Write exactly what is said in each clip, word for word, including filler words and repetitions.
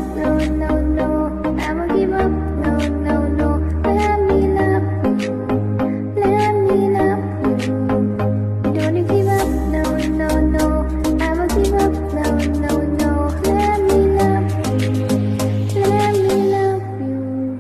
no, no, no, never give up, no, no, no. Let me love you, let me love you. Don't give up, no, no, no, never give up, no, no, no. Let me love you, let me love you.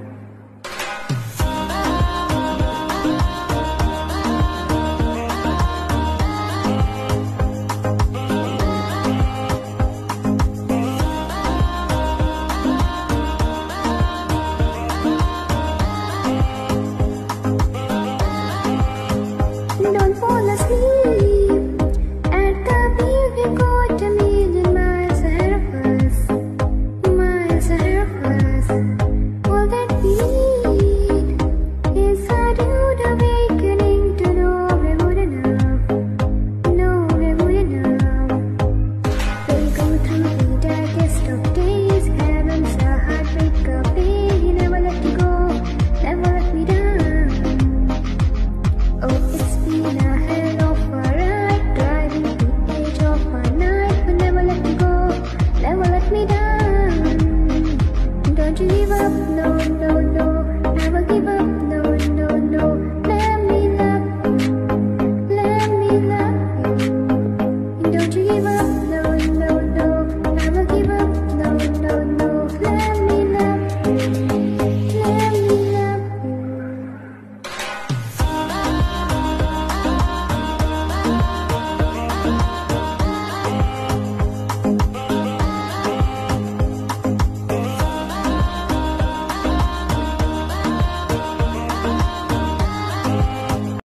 Don't fall asleep at the beach. We got a million miles ahead of us, miles ahead of us. All that we need is a rude awakening to know we're good enough, know we're good enough. We'll go through the darkest of days. Heaven's a heartbreaker pain. Never let you go, never let me down. Oh, it's been a hell of a ride, driving to the edge of my night, but never let me go, never let me down. Don't you give up, no, no, no, never give up, no, no, no. Let me love you, let me love